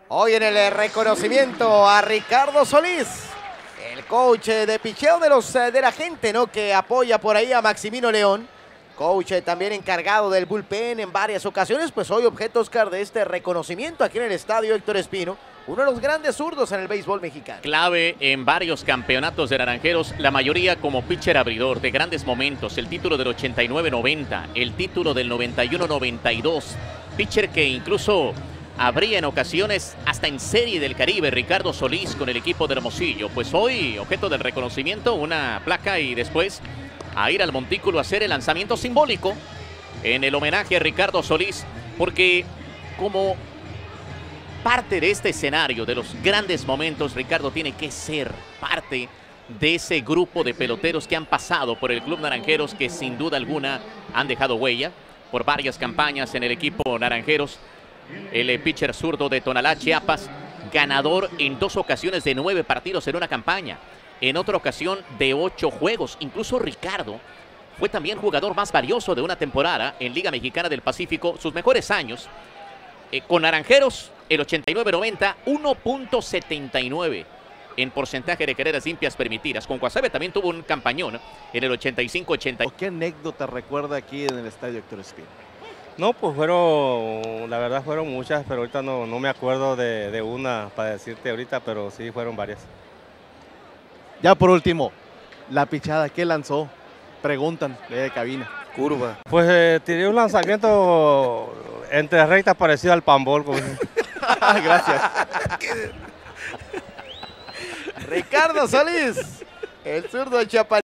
Hoy en el reconocimiento a Ricardo Solís, el coach de picheo de la gente, ¿no?, que apoya por ahí a Maximino León. Coach también encargado del bullpen en varias ocasiones, pues hoy objeto, Oscar, de este reconocimiento aquí en el estadio Héctor Espino, uno de los grandes zurdos en el béisbol mexicano. Clave en varios campeonatos de Naranjeros, la mayoría como pitcher abridor de grandes momentos, el título del 89-90, el título del 91-92, pitcher que incluso abría en ocasiones hasta en Serie del Caribe, Ricardo Solís con el equipo de Hermosillo. Pues hoy, objeto del reconocimiento, una placa y después a ir al montículo a hacer el lanzamiento simbólico en el homenaje a Ricardo Solís, porque como parte de este escenario, de los grandes momentos, Ricardo tiene que ser parte de ese grupo de peloteros que han pasado por el Club Naranjeros, que sin duda alguna han dejado huella por varias campañas en el equipo Naranjeros. El pitcher zurdo de Tonalá, Chiapas, ganador en 2 ocasiones de 9 partidos en una campaña, en otra ocasión de 8 juegos. Incluso Ricardo fue también jugador más valioso de una temporada en Liga Mexicana del Pacífico, sus mejores años. Con Naranjeros, el 89-90, 1.79 en porcentaje de carreras limpias permitidas. Con Guasave también tuvo un campañón en el 85-80. ¿Qué anécdota recuerda aquí en el estadio Héctor Espino? No, pues la verdad fueron muchas, pero ahorita no me acuerdo de una para decirte ahorita, pero sí fueron varias. Ya por último, la pichada que lanzó, preguntan de cabina. Curva. Pues tiré un lanzamiento entre rectas parecido al pambol. Gracias. Ricardo Solís, el zurdo de Chiapas.